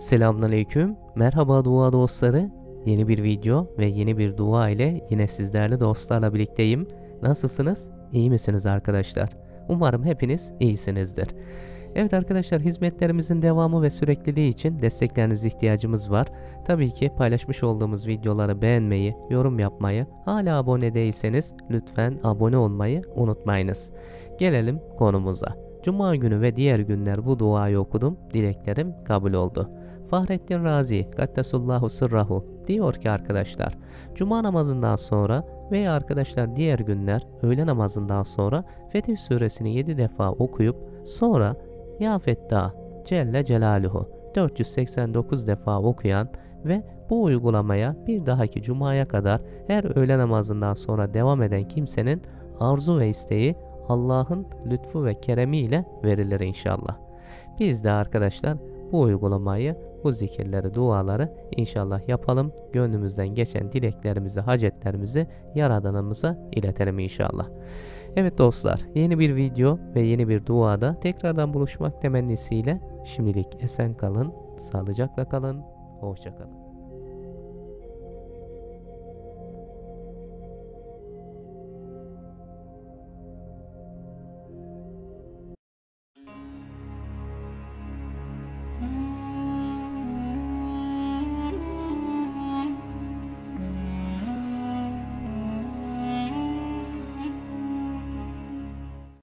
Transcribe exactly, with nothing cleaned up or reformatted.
Selamünaleyküm. Merhaba dua dostları. Yeni bir video ve yeni bir dua ile yine sizlerle dostlarla birlikteyim. Nasılsınız? İyi misiniz arkadaşlar? Umarım hepiniz iyisinizdir. Evet arkadaşlar, hizmetlerimizin devamı ve sürekliliği için desteklerinize ihtiyacımız var. Tabii ki paylaşmış olduğumuz videoları beğenmeyi, yorum yapmayı, hala abone değilseniz lütfen abone olmayı unutmayınız. Gelelim konumuza. Cuma günü ve diğer günler bu duayı okudum. Dileklerim kabul oldu. Fahrettin Razi Kaddesullahu sırrahu diyor ki arkadaşlar, Cuma namazından sonra veya arkadaşlar diğer günler öğle namazından sonra Fetih suresini yedi defa okuyup sonra Ya Fettah Celle Celaluhu dört yüz seksen dokuz defa okuyan ve bu uygulamaya bir dahaki Cuma'ya kadar her öğle namazından sonra devam eden kimsenin arzu ve isteği Allah'ın lütfu ve keremiyle verilir inşallah. Biz de arkadaşlar bu uygulamayı, bu zikirleri, duaları inşallah yapalım. Gönlümüzden geçen dileklerimizi, hacetlerimizi Yaradanımıza iletelim inşallah. Evet dostlar, yeni bir video ve yeni bir duada tekrardan buluşmak temennisiyle şimdilik esen kalın, sağlıcakla kalın, hoşça kalın.